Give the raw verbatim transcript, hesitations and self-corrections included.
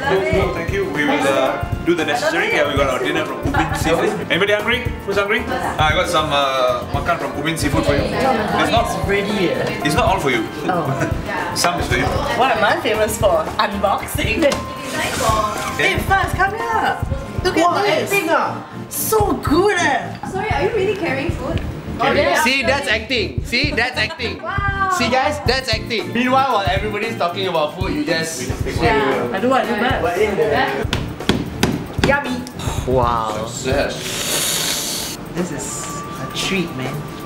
Cool, thank you. We will uh, do the necessary. Yeah, we got our dinner from Ubin Seafood. Anybody hungry? Who's hungry? I got some uh, makan from Ubin Seafood for you. It's not ready. It's not all for you. Oh. Some is for you. What am I famous for? Unboxing. Hey, fast, come here. Look at wow, this. Ah. So good. Eh. Sorry, are you really carrying food? Oh, yeah. See, that's acting. See, that's acting. Wow. See, guys, that's acting. Meanwhile, while everybody's talking about food, you just yeah. I do, I do that. Yummy. Wow. This is a treat, man.